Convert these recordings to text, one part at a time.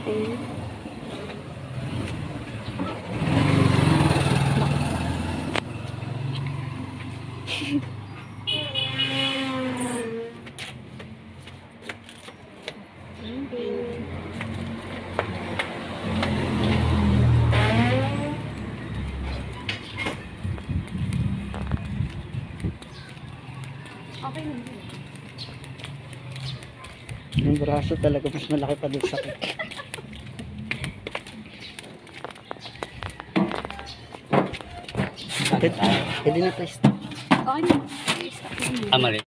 Okay na. Yung braso talaga mas malaki pa doon sa akin. Pwede na tayo stop. Okay na. Amali.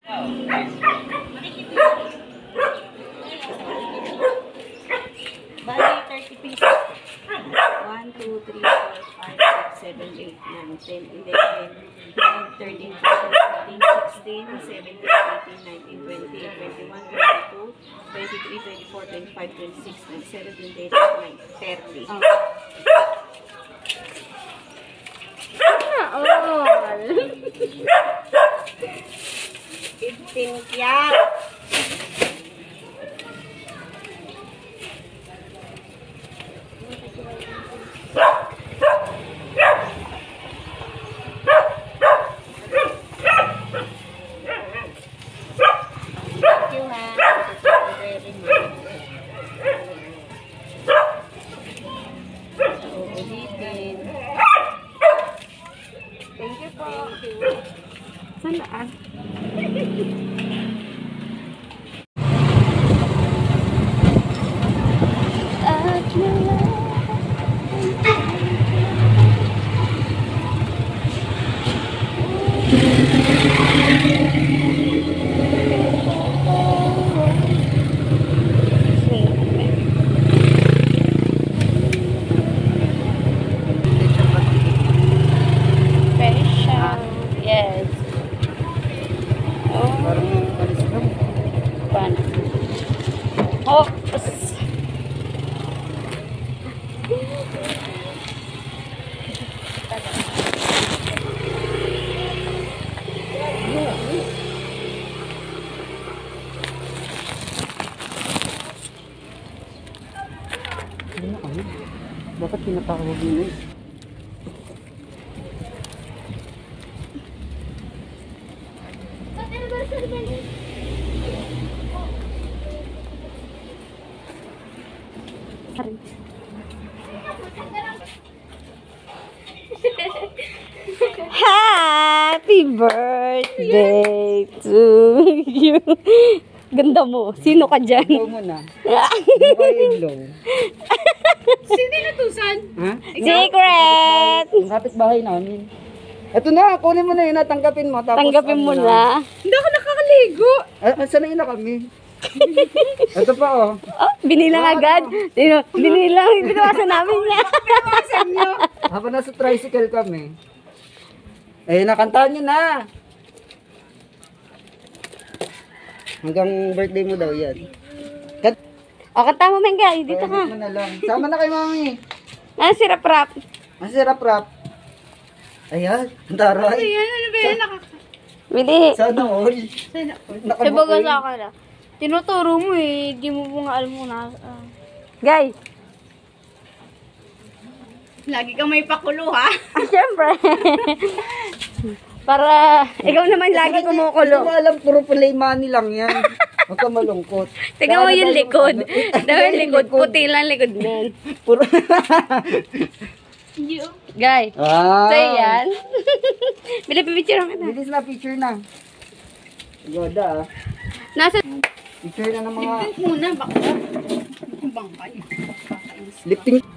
Bali, 30 pieces. 1, 2, 3, 4, 5, 6, 7, 8, 9, 10, 11, 12, 13, 14, 15, 16, 17, 18, 19, 20, 21, 22, 23, 24, 25, 26, 27, 28, 29, 30. Oh. 15 kya. Thank you po. Saan? Yes. Oh. Paano? Oh. Dapat pinatawag nyo eh. Happy birthday to you. Ganda mo. Sino ka dyan? Iglaw mo na. Ano kayo iglaw? Sino inutusan? Ha? Secret! Ang kapitbahay namin. Eto na, kunin mo na yun, tanggapin mo. Tapos, Tanggapin mo na. Hindi ako nakakaligo. Sanay na kami. Ito pa oh. Oh, binilang agad. Binilang, binawasan namin niya. Binawasan niyo. Habang nasa tricycle kami. Eh, nakantahan nyo na. Hanggang birthday mo daw yan. O, kanta mo, Menga. Dito ka. Mo na lang. Sama na kay mami. Ah, si Rap-Rap. Si Rap-Rap. Ayan, ang taray. Ayan, ano ba yan? Bili. Sana all. Sabaga sa akin na. Tinuturo mo eh. Di mo nga alam mo na. Guys. Lagi kang may pakulo ha? Siyempre. Para ikaw naman lagi kumukulo. Hindi ko alam, puro play money lang yan. Huwag ka malungkot. Tingnan mo yung likod. Tingnan yung likod. Puti lang likod nun. Puro. Guys. So yan. Bili pipicture ka na. Bilis na, picture na. Goda ah. Nasa... Picture na ng mga... Liptin muna. Baka. Bangkay. Lifting.